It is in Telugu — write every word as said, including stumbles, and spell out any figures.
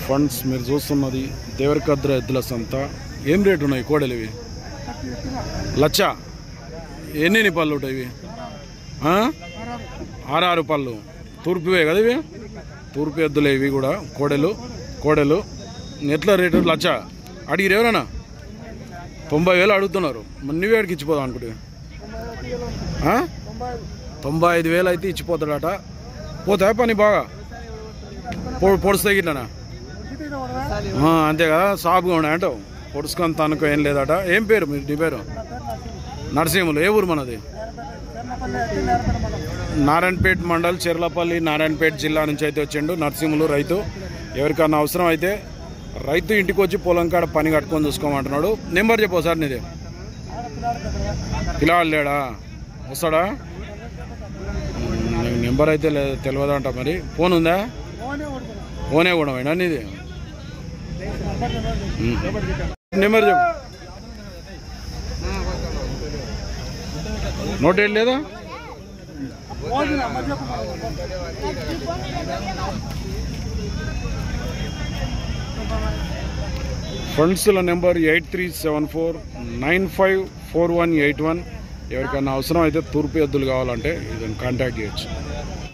ఫండ్స్ మీరు చూస్తున్నది దేవరకద్ర ఎద్దుల సంత. ఏం రేటు ఉన్నాయి కోడలు ఇవి? లచ్చ. ఎన్ని పళ్ళు ఉంటాయి ఇవి? ఆరు పళ్ళు. తూర్పువే కదా ఇవి? తూర్పు ఎద్దులే ఇవి కూడా. కోడెలు కోడెలు ఎట్లా రేటు? లచ్చ అడిగిరు ఎవరన్నా? తొంభై వేలు అడుగుతున్నారు. నువ్వే అడిగి ఇచ్చిపోదాం అనుకుంటే తొంభై ఐదు వేలు అయితే ఇచ్చిపోతాడట. పోతాయి పని బాగా పొడుస్తాయి గిట్లనా? అంతే కదా, సాపుగా ఉన్నాయంటావు. పొడుచుకొని అనుకో ఏం లేదట. ఏం పేరు మీరు? నీ పేరు? నరసింహులు. ఏ ఊరు మనది? నారాయణపేట మండల్, చెర్లపల్లి, నారాయణపేట జిల్లా నుంచి అయితే వచ్చిండు నరసింహులు. రైతు. ఎవరికన్నా అవసరం అయితే రైతు ఇంటికి వచ్చి పొలం కాడ పని కట్టుకొని చూసుకోమంటున్నాడు. నెంబర్ చెప్పు సార్ నీది. పిల్లవాడు లేడా? వస్తాడా? నెంబర్ అయితే తెలియదంట. మరి ఫోన్ ఉందా? ఫోనే కూడా అయినా నీది. నెంబర్ చెప్పు. నోట్ ఏం లేదా? ఫండ్స్ల number eight three seven four nine five four one eight one. ఎవరికైనా అవసరం అయితే తూర్పు ఎద్దులు కావాలంటే ఇదని కాంటాక్ట్ చేయొచ్చు.